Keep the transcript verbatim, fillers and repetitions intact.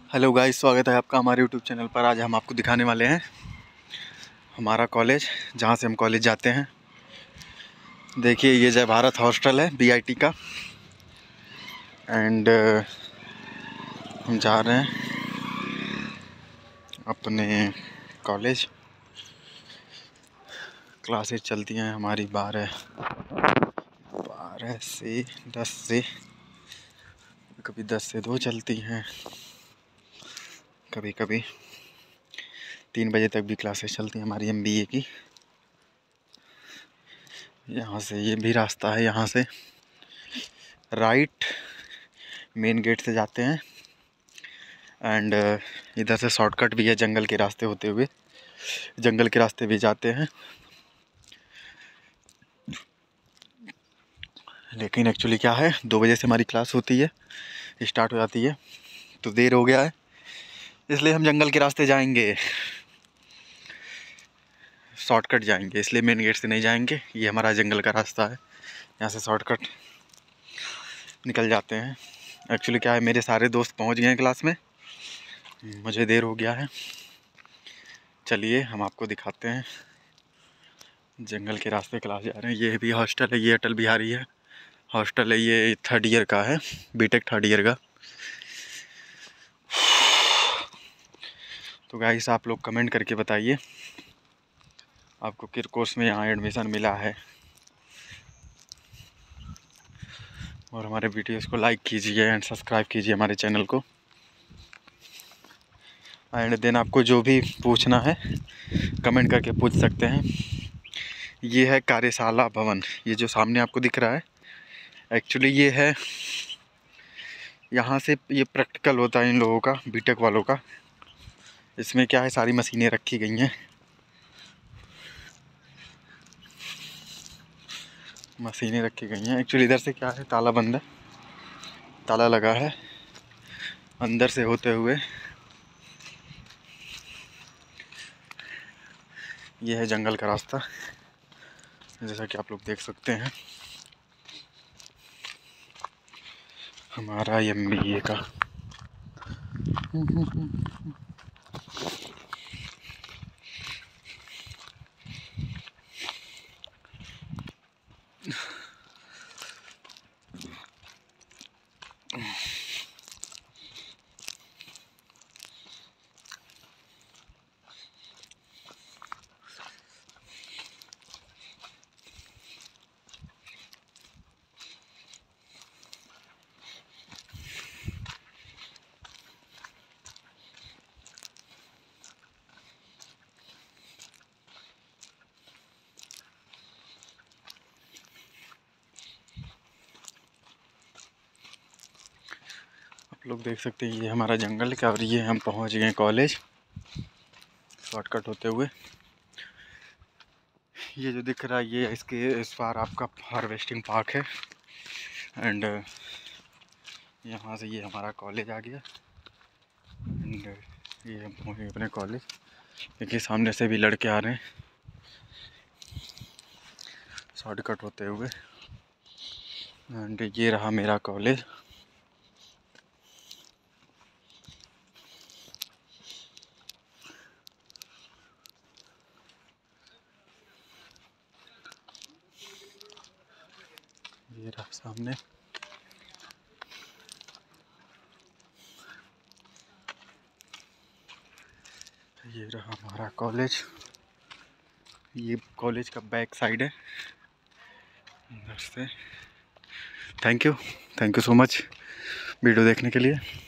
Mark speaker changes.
Speaker 1: Hello guys, स्वागत है आपका हमारे यूट्यूब चैनल पर। आज हम आपको दिखाने वाले हैं हमारा कॉलेज, जहाँ से हम कॉलेज जाते हैं। देखिए, ये जय भारत हॉस्टल है बी आई टी का। एंड हम जा रहे हैं अपने कॉलेज। क्लासेस चलती हैं हमारी बारह बारह से दस से, कभी दस से दो चलती हैं, कभी कभी तीन बजे तक भी क्लासेस चलती हैं हमारी एम बी ए की। यहाँ से ये भी रास्ता है, यहाँ से राइट मेन गेट से जाते हैं। एंड इधर से शॉर्टकट भी है, जंगल के रास्ते होते हुए जंगल के रास्ते भी जाते हैं। लेकिन एक्चुअली क्या है, दो बजे से हमारी क्लास होती है, स्टार्ट हो जाती है, तो देर हो गया है, इसलिए हम जंगल के रास्ते जाएंगे, शॉर्टकट जाएंगे। इसलिए मेन गेट से नहीं जाएंगे, ये हमारा जंगल का रास्ता है, यहाँ से शॉर्टकट निकल जाते हैं। एक्चुअली क्या है, मेरे सारे दोस्त पहुँच गए हैं क्लास में, मुझे देर हो गया है। चलिए हम आपको दिखाते हैं, जंगल के रास्ते क्लास जा रहे हैं। ये भी हॉस्टल है, ये अटल बिहारी है हॉस्टल है, ये थर्ड ईयर का है, बीटेक थर्ड ईयर का। तो गाइस, आप लोग कमेंट करके बताइए आपको किस कोर्स में यहाँ एडमिशन मिला है, और हमारे वीडियोस को लाइक कीजिए एंड सब्सक्राइब कीजिए हमारे चैनल को। एंड देन आपको जो भी पूछना है कमेंट करके पूछ सकते हैं। ये है कार्यशाला भवन, ये जो सामने आपको दिख रहा है, एक्चुअली ये है, यहाँ से ये प्रैक्टिकल होता है इन लोगों का, बीटेक वालों का। इसमें क्या है, सारी मशीनें रखी गई हैं, मशीनें रखी गई हैं। एक्चुअली इधर से क्या है, ताला बंद है, ताला लगा है। अंदर से होते हुए ये है जंगल का रास्ता, जैसा कि आप लोग देख सकते हैं, हमारा एम बी ए का। लोग देख सकते हैं, ये हमारा जंगल का, और ये हम पहुंच गए कॉलेज शॉर्टकट होते हुए। ये जो दिख रहा है, ये इसके इस पार आपका हार्वेस्टिंग पार्क है। एंड यहाँ से ये हमारा कॉलेज आ गया। एंड ये हम पहुँच गए अपने कॉलेज। देखिए, सामने से भी लड़के आ रहे हैं शॉर्टकट होते हुए। एंड ये रहा मेरा कॉलेज। ये रहा सामने, ये रहा हमारा कॉलेज। ये कॉलेज का बैक साइड है इधर से। Thank you thank you so much video देखने के लिए।